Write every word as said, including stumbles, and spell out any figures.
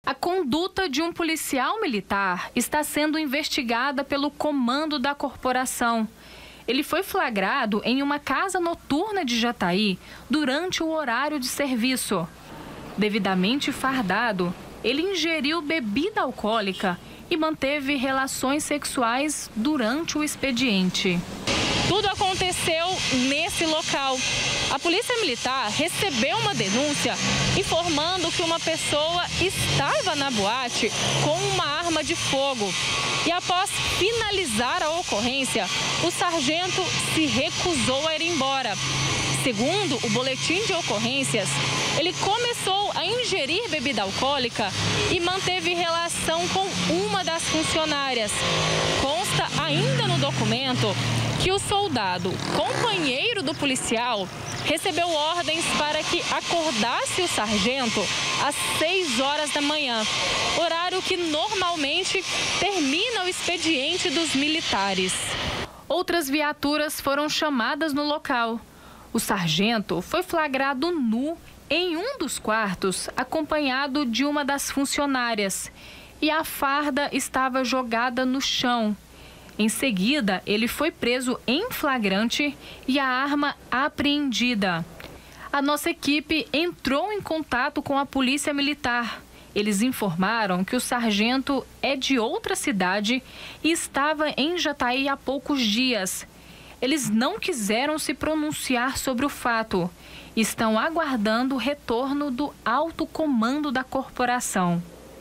A conduta de um policial militar está sendo investigada pelo comando da corporação. Ele foi flagrado em uma casa noturna de Jataí durante o horário de serviço. Devidamente fardado, ele ingeriu bebida alcoólica e manteve relações sexuais durante o expediente. Tudo aconteceu nesse local. A Polícia Militar recebeu uma denúncia informando que uma pessoa estava na boate com uma arma de fogo. E após finalizar a ocorrência, o sargento se recusou a ir embora. Segundo o boletim de ocorrências, ele começou a ingerir bebida alcoólica e manteve relação com uma das funcionárias. Consta ainda no documento que o soldado, companheiro do policial, recebeu ordens para que acordasse o sargento às seis horas da manhã, horário que normalmente termina o expediente dos militares. Outras viaturas foram chamadas no local. O sargento foi flagrado nu em um dos quartos, acompanhado de uma das funcionárias, e a farda estava jogada no chão. Em seguida, ele foi preso em flagrante e a arma apreendida. A nossa equipe entrou em contato com a Polícia Militar. Eles informaram que o sargento é de outra cidade e estava em Jataí há poucos dias. Eles não quiseram se pronunciar sobre o fato. Estão aguardando o retorno do alto comando da corporação.